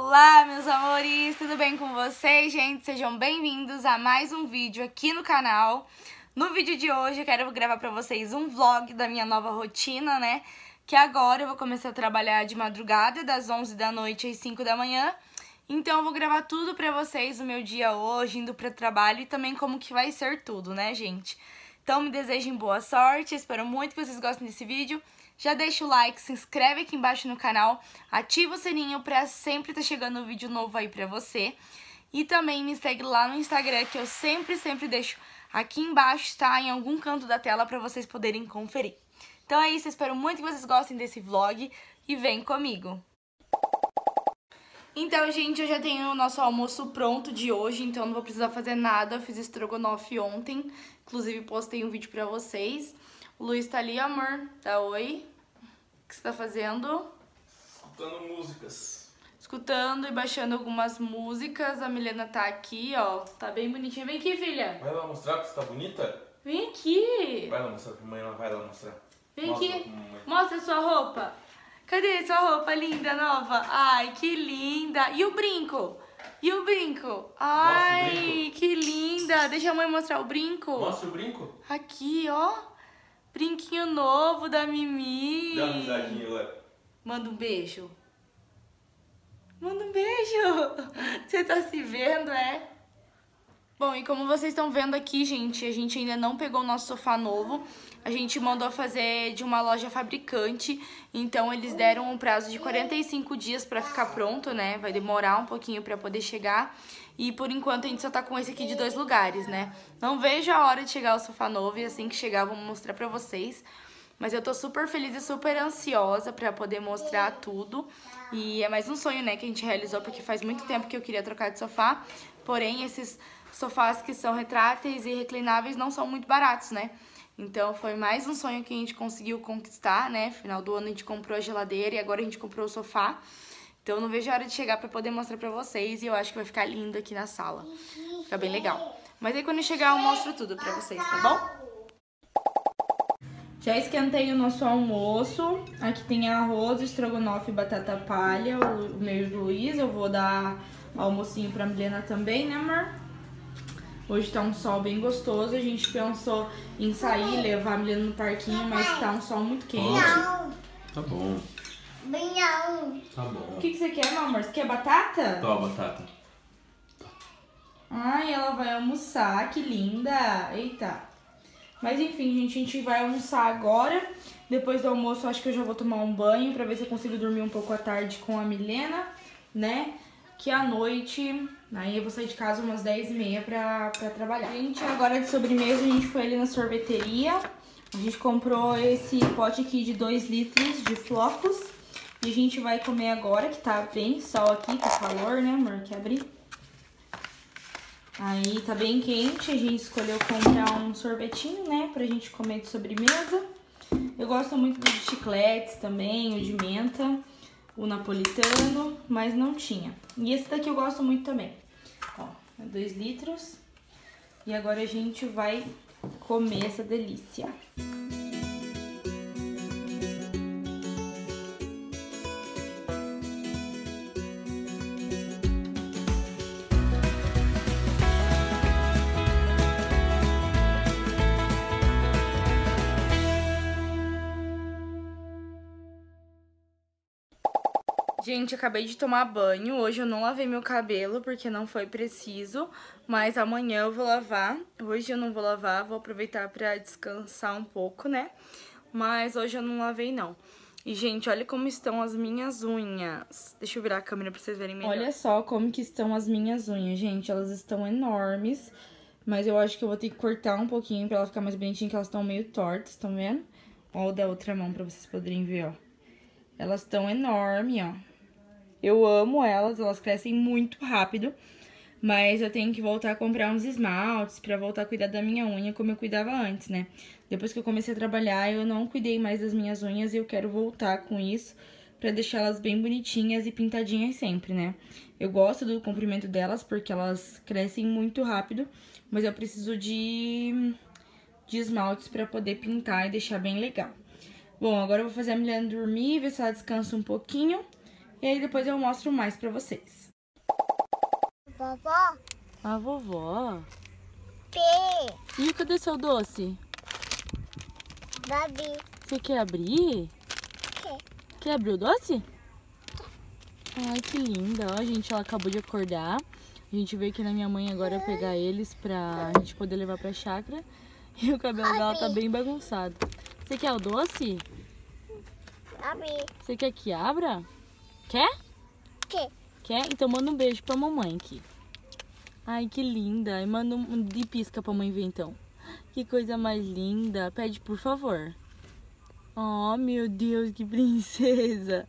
Olá, meus amores, tudo bem com vocês, gente? Sejam bem-vindos a mais um vídeo aqui no canal. No vídeo de hoje eu quero gravar pra vocês um vlog da minha nova rotina, né? Que agora eu vou começar a trabalhar de madrugada, das 11 da noite às 5 da manhã. Então eu vou gravar tudo pra vocês, o meu dia hoje, indo pro trabalho e também como que vai ser tudo, né, gente? Então me desejem boa sorte, espero muito que vocês gostem desse vídeo. Já deixa o like, se inscreve aqui embaixo no canal, ativa o sininho pra sempre estar chegando um vídeo novo aí pra você. E também me segue lá no Instagram, que eu sempre deixo aqui embaixo, tá? Em algum canto da tela pra vocês poderem conferir. Então é isso, espero muito que vocês gostem desse vlog e vem comigo. Então, gente, eu já tenho o nosso almoço pronto de hoje, então não vou precisar fazer nada. Eu fiz estrogonofe ontem, inclusive postei um vídeo pra vocês. O Luiz tá ali, amor. Tá, oi. O que você tá fazendo? Escutando músicas. Escutando e baixando algumas músicas. A Milena tá aqui, ó. Tá bem bonitinha. Vem aqui, filha. Vai lá mostrar que você tá bonita? Vem aqui. Vai lá mostrar pra mãe, vai lá mostrar. Vem aqui. Mostra a sua roupa. Cadê sua roupa linda, nova? Ai, que linda. E o brinco? E o brinco? Ai, Mostra o brinco. Que linda. Deixa a mãe mostrar o brinco. Mostra o brinco. Aqui, ó. Brinquinho novo da Mimi. Dá uma risadinha agora. Manda um beijo. Manda um beijo. Você tá se vendo, é? Bom, e como vocês estão vendo aqui, gente, a gente ainda não pegou o nosso sofá novo. A gente mandou fazer de uma loja fabricante, então eles deram um prazo de 45 dias pra ficar pronto, né? Vai demorar um pouquinho pra poder chegar. E por enquanto a gente só tá com esse aqui de 2 lugares, né? Não vejo a hora de chegar o sofá novo e assim que chegar eu vou mostrar pra vocês. Mas eu tô super feliz e super ansiosa pra poder mostrar tudo. E é mais um sonho, né, que a gente realizou, porque faz muito tempo que eu queria trocar de sofá. Porém, esses sofás que são retráteis e reclináveis não são muito baratos, né? Então foi mais um sonho que a gente conseguiu conquistar, né? Final do ano a gente comprou a geladeira e agora a gente comprou o sofá. Então eu não vejo a hora de chegar pra poder mostrar pra vocês e eu acho que vai ficar lindo aqui na sala. Fica bem legal. Mas aí quando eu chegar eu mostro tudo pra vocês, tá bom? Já esquentei o nosso almoço. Aqui tem arroz, estrogonofe e batata palha, o meu e o Luiz. Eu vou dar almocinho pra Milena também, né, amor? Hoje tá um sol bem gostoso. A gente pensou em sair, levar a Milena no parquinho, mas tá um sol muito quente. Tá bom. Tá bom. O que você quer, meu amor? Você quer batata? Toma, batata. Ai, ela vai almoçar, que linda. Eita. Mas enfim, gente, a gente vai almoçar agora. Depois do almoço, acho que eu já vou tomar um banho pra ver se eu consigo dormir um pouco à tarde com a Milena, né? Que à noite, aí eu vou sair de casa umas 10h30 pra trabalhar. Gente, agora de sobremesa a gente foi ali na sorveteria. A gente comprou esse pote aqui de 2 litros de flocos. E a gente vai comer agora, que tá bem sol aqui, tá calor, né, amor? Quer abrir? Aí tá bem quente, a gente escolheu comprar um sorvetinho, né, pra gente comer de sobremesa. Eu gosto muito dos chicletes também, o de menta, o napolitano, mas não tinha. E esse daqui eu gosto muito também. Ó, é 2 litros. E agora a gente vai comer essa delícia. Gente, acabei de tomar banho. Hoje eu não lavei meu cabelo porque não foi preciso, mas amanhã eu vou lavar. Hoje eu não vou lavar, vou aproveitar pra descansar um pouco, né? Mas hoje eu não lavei, não. E, gente, olha como estão as minhas unhas. Deixa eu virar a câmera pra vocês verem melhor. Olha só como que estão as minhas unhas, gente. Elas estão enormes, mas eu acho que eu vou ter que cortar um pouquinho pra ela ficar mais bonitinha, que elas estão meio tortas, estão vendo? Ó, o da outra mão pra vocês poderem ver, ó. Elas estão enormes, ó. Eu amo elas, elas crescem muito rápido, mas eu tenho que voltar a comprar uns esmaltes pra voltar a cuidar da minha unha como eu cuidava antes, né? Depois que eu comecei a trabalhar, eu não cuidei mais das minhas unhas e eu quero voltar com isso pra deixar elas bem bonitinhas e pintadinhas sempre, né? Eu gosto do comprimento delas porque elas crescem muito rápido, mas eu preciso de esmaltes pra poder pintar e deixar bem legal. Bom, agora eu vou fazer a Milena dormir, ver se ela descansa um pouquinho. E aí depois eu mostro mais pra vocês. Vovó. A vovó. P. E cadê seu doce? Babi. Você quer abrir? Quer abrir o doce? Ai, que linda. Ó, gente, ela acabou de acordar. A gente veio aqui na minha mãe agora pegar eles pra gente poder levar pra chácara. E o cabelo dela tá bem bagunçado. Você quer o doce? Babi. Você quer que abra? Quer? Quer? Então manda um beijo pra mamãe aqui. Ai, que linda. E manda de pisca pra mãe ver então. Que coisa mais linda. Pede, por favor. Oh, meu Deus, que princesa.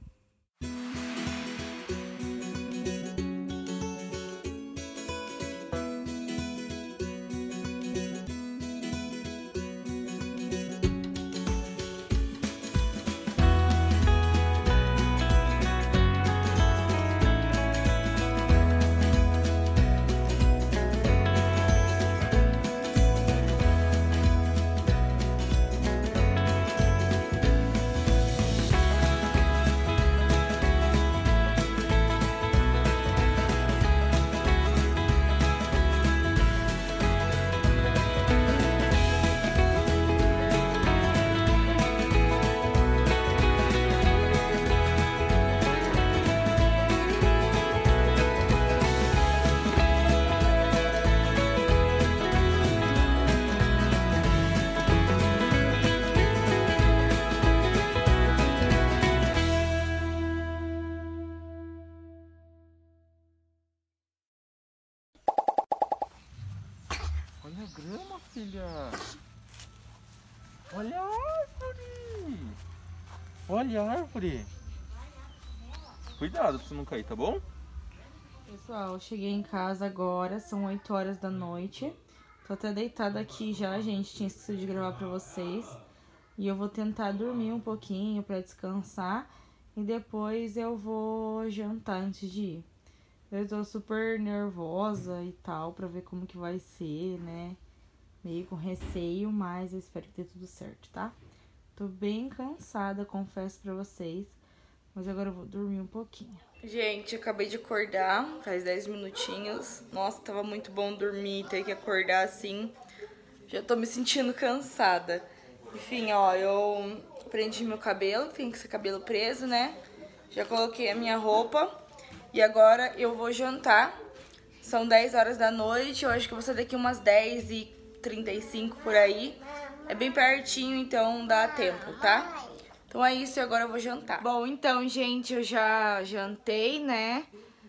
Olha a grama, filha. Olha a árvore. Olha a árvore. Cuidado pra você não cair, tá bom? Pessoal, eu cheguei em casa agora, são 8 horas da noite. Tô até deitada aqui já, gente, tinha esquecido de gravar pra vocês. E eu vou tentar dormir um pouquinho pra descansar. E depois eu vou jantar antes de ir. Eu tô super nervosa e tal, pra ver como que vai ser, né? Meio com receio, mas eu espero que dê tudo certo, tá? Tô bem cansada, confesso pra vocês. Mas agora eu vou dormir um pouquinho. Gente, acabei de acordar, faz 10 minutinhos. Nossa, tava muito bom dormir, ter que acordar assim. Já tô me sentindo cansada. Enfim, ó, eu prendi meu cabelo, tem que ser cabelo preso, né? Já coloquei a minha roupa. E agora eu vou jantar. São 10 horas da noite, eu acho que eu vou sair daqui umas 10h35 por aí. É bem pertinho, então dá tempo, tá? Então é isso e agora eu vou jantar. Bom, então, gente, eu já jantei, né?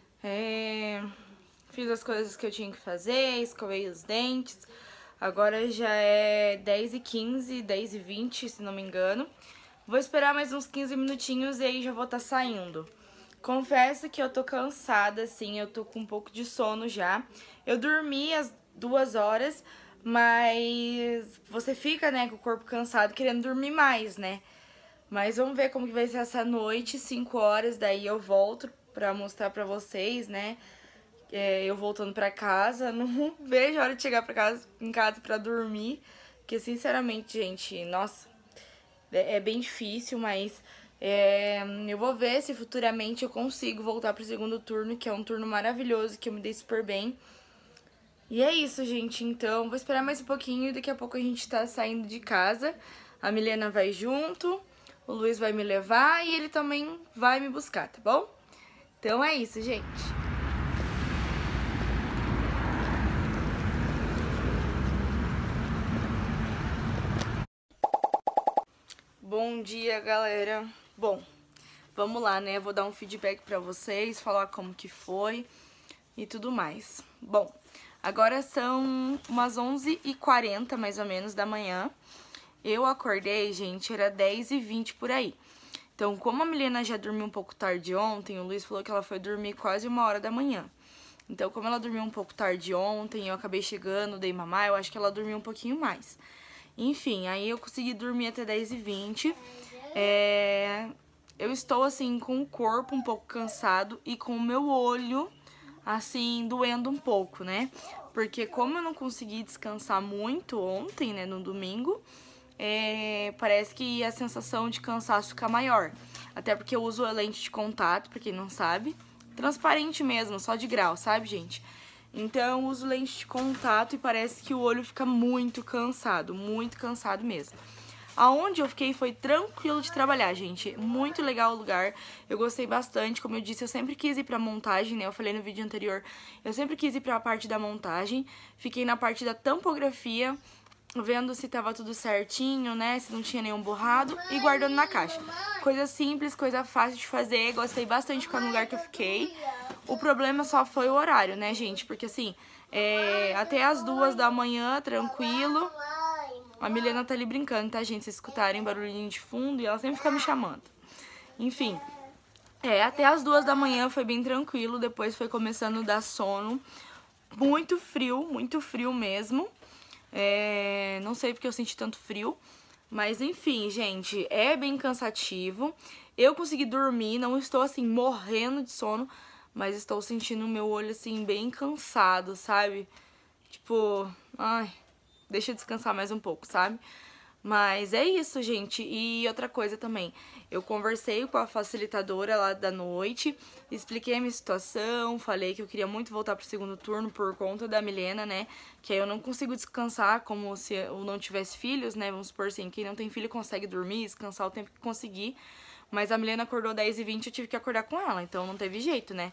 Fiz as coisas que eu tinha que fazer, escovei os dentes. Agora já é 10h15, 10h20, se não me engano. Vou esperar mais uns 15 minutinhos e aí já vou estar saindo. Confesso que eu tô cansada, assim, eu tô com um pouco de sono já. Eu dormi às 2 horas, mas você fica, né, com o corpo cansado, querendo dormir mais, né? Mas vamos ver como que vai ser essa noite, 5 horas, daí eu volto pra mostrar pra vocês, né? Eu voltando pra casa, não vejo a hora de chegar em casa pra dormir. Porque, sinceramente, gente, nossa, é bem difícil, mas eu vou ver se futuramente eu consigo voltar pro segundo turno, que é um turno maravilhoso, que eu me dei super bem. E é isso, gente, então, vou esperar mais um pouquinho e daqui a pouco a gente tá saindo de casa. A Milena vai junto, o Luiz vai me levar e ele também vai me buscar, tá bom? Então é isso, gente. Bom dia, galera. Bom, vamos lá, né? Vou dar um feedback pra vocês, falar como que foi e tudo mais. Bom, agora são umas 11h40, mais ou menos, da manhã. Eu acordei, gente, era 10h20 por aí. Então, como a Milena já dormiu um pouco tarde ontem, o Luiz falou que ela foi dormir quase 1h da manhã. Então, como ela dormiu um pouco tarde ontem, eu acabei chegando, dei mamar, eu acho que ela dormiu um pouquinho mais. Enfim, aí eu consegui dormir até 10h20. Eu estou, assim, com o corpo um pouco cansado e com o meu olho, assim, doendo um pouco, né? Porque como eu não consegui descansar muito ontem, né, no domingo, parece que a sensação de cansaço fica maior. Até porque eu uso a lente de contato, pra quem não sabe. Transparente mesmo, só de grau, sabe, gente? Então eu uso lente de contato e parece que o olho fica muito cansado mesmo. Aonde eu fiquei foi tranquilo de trabalhar, gente. Muito legal o lugar. Eu gostei bastante. Como eu disse, eu sempre quis ir pra montagem, né? Eu falei no vídeo anterior. Eu sempre quis ir pra parte da montagem. Fiquei na parte da tampografia, vendo se tava tudo certinho, né? Se não tinha nenhum borrado. E guardando na caixa. Coisa simples, coisa fácil de fazer. Gostei bastante de ficar no lugar que eu fiquei. O problema só foi o horário, né, gente? Porque assim, até as 2 da manhã, tranquilo. A Milena tá ali brincando, tá, gente? Vocês escutarem barulhinho de fundo e ela sempre fica me chamando. Enfim, até as 2 da manhã foi bem tranquilo. Depois foi começando a dar sono. Muito frio mesmo. Não sei porque eu senti tanto frio. Mas enfim, gente, é bem cansativo. Eu consegui dormir, não estou assim morrendo de sono, mas estou sentindo o meu olho assim bem cansado, sabe? Tipo, ai, deixa eu descansar mais um pouco, sabe? Mas é isso, gente. E outra coisa também, eu conversei com a facilitadora lá da noite, expliquei a minha situação, falei que eu queria muito voltar pro segundo turno por conta da Milena, né? Que aí eu não consigo descansar como se eu não tivesse filhos, né? Vamos supor assim, quem não tem filho consegue dormir, descansar o tempo que conseguir. Mas a Milena acordou 10h20, eu tive que acordar com ela, então não teve jeito, né?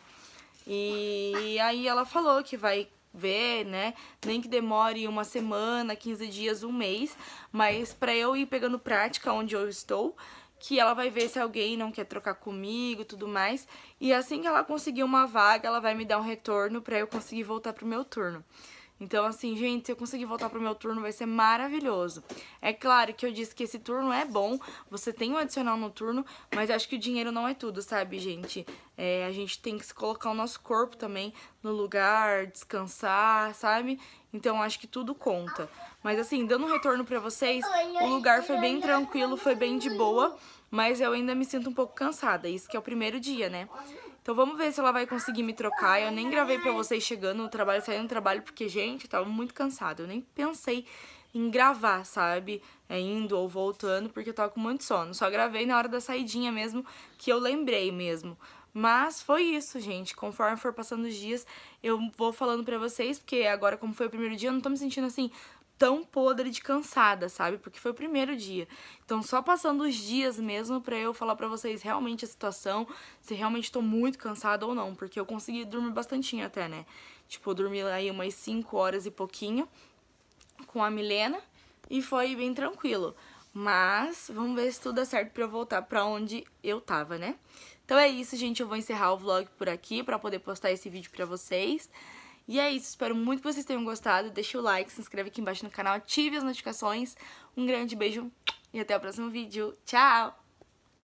E aí ela falou que vai ver, né, nem que demore uma semana, 15 dias, um mês, mas pra eu ir pegando prática onde eu estou, que ela vai ver se alguém não quer trocar comigo e tudo mais, e assim que ela conseguir uma vaga, ela vai me dar um retorno pra eu conseguir voltar pro meu turno. Então, assim, gente, se eu conseguir voltar pro meu turno, vai ser maravilhoso. É claro que eu disse que esse turno é bom, você tem um adicional no turno, mas acho que o dinheiro não é tudo, sabe, gente? A gente tem que se colocar o nosso corpo também no lugar, descansar, sabe? Então, acho que tudo conta. Mas, assim, dando um retorno pra vocês, o lugar foi bem tranquilo, foi bem de boa, mas eu ainda me sinto um pouco cansada, isso que é o primeiro dia, né? Então vamos ver se ela vai conseguir me trocar. Eu nem gravei pra vocês chegando no trabalho, saindo do trabalho, porque, gente, eu tava muito cansada. Eu nem pensei em gravar, sabe? Indo ou voltando, porque eu tava com muito sono. Só gravei na hora da saidinha mesmo, que eu lembrei mesmo. Mas foi isso, gente. Conforme for passando os dias, eu vou falando pra vocês, porque agora, como foi o primeiro dia, eu não tô me sentindo assim tão podre de cansada, sabe? Porque foi o primeiro dia. Então, só passando os dias mesmo pra eu falar pra vocês realmente a situação, se realmente tô muito cansada ou não, porque eu consegui dormir bastantinho até, né? Tipo, eu dormi aí umas 5 horas e pouquinho com a Milena e foi bem tranquilo. Mas, vamos ver se tudo dá certo pra eu voltar pra onde eu tava, né? Então é isso, gente. Eu vou encerrar o vlog por aqui pra poder postar esse vídeo pra vocês. E é isso, espero muito que vocês tenham gostado. Deixa o like, se inscreve aqui embaixo no canal, ative as notificações. Um grande beijo e até o próximo vídeo. Tchau!